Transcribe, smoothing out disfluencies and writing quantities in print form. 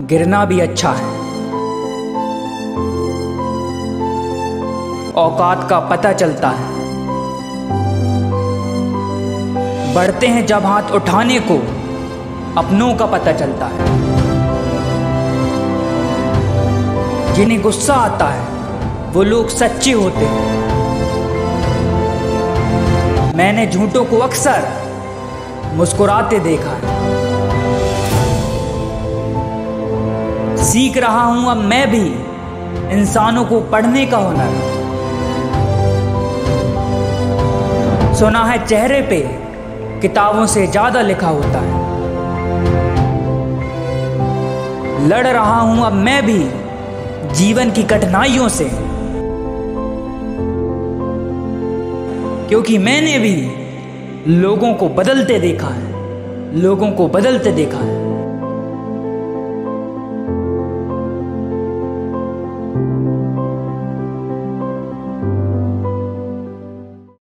गिरना भी अच्छा है। औकात का पता चलता है। बढ़ते हैं जब हाथ उठाने को, अपनों का पता चलता है। जिन्हें गुस्सा आता है वो लोग सच्चे होते हैं। मैंने झूठों को अक्सर मुस्कुराते देखा है। सीख रहा हूं अब मैं भी इंसानों को पढ़ने का हुनर। सुना है चेहरे पे किताबों से ज्यादा लिखा होता है। लड़ रहा हूं अब मैं भी जीवन की कठिनाइयों से, क्योंकि मैंने भी लोगों को बदलते देखा है, लोगों को बदलते देखा है।